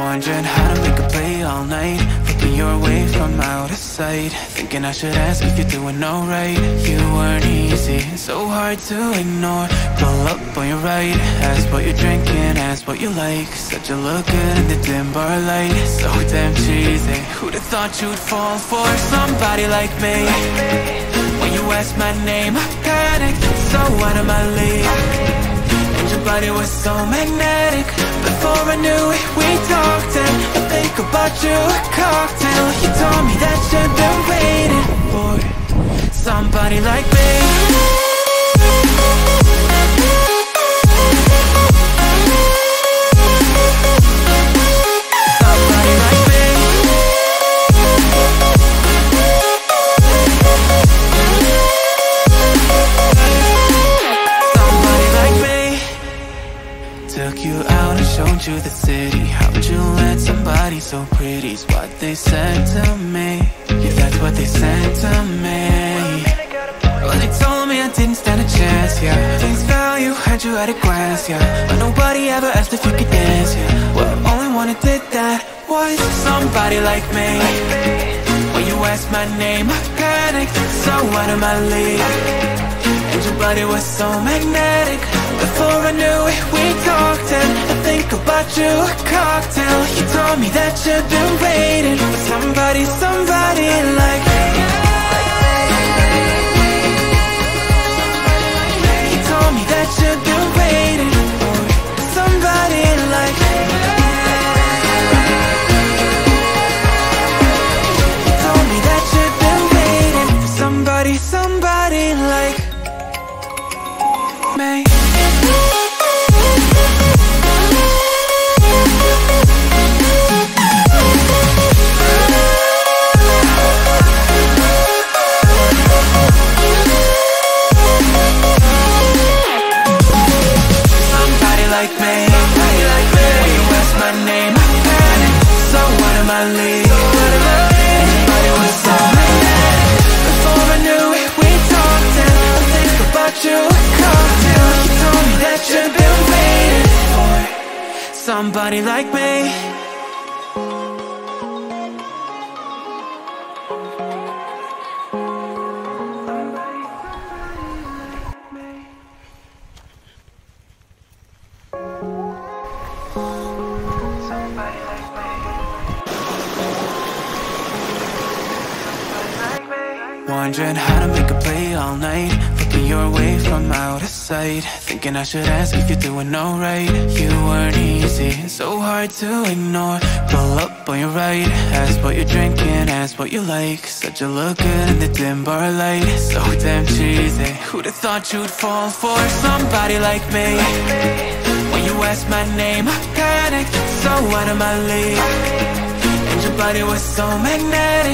Wondering how to make a play all night, looking your way from out of sight, thinking I should ask if you're doing alright. You weren't easy, so hard to ignore. Pull up on your right, ask what you're drinking, ask what you like. Said you look good in the dim bar light, so damn cheesy. Who'd have thought you'd fall for somebody like me? When you asked my name, I panicked, so out of my league. And your body was so magnetic. Before I knew it, we talked, and I think about you a cocktail. You told me that you've been waiting for somebody like me. Took you out and showed you the city. How'd you let somebody so pretty's what they said to me? Yeah, that's what they said to me. Well, they told me I didn't stand a chance, yeah. Things value, had you at a glance, yeah. But nobody ever asked if you could dance, yeah. Well, only one who did that was somebody like me. When you asked my name, I panicked, so out of my league. And your body was so magnetic. Before I knew it, we talked, and I think about you a cocktail. You told me that you've been waiting for somebody, somebody like me. You told me that you've been waiting for somebody like me. You told me that you've been waiting for somebody, somebody like me. Like me, when you asked my name, I panicked, so out of my league. Everybody was so magnetic. Before I knew it, we talked, and I think about you a cocktail. You told me that you've been waiting for somebody like me. Wondering how to make a play all night, looking your way from out of sight, thinking I should ask if you're doing alright. You weren't easy, so hard to ignore. Pull up on your right, ask what you're drinking, ask what you like. Said you look good in the dim bar light, so damn cheesy. Who'd have thought you'd fall for somebody like me? When you asked my name, I panicked, so out of my league. And your body was so magnetic.